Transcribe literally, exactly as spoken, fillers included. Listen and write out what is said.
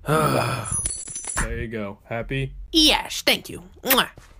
There you go. Happy? Yes, thank you. Mwah.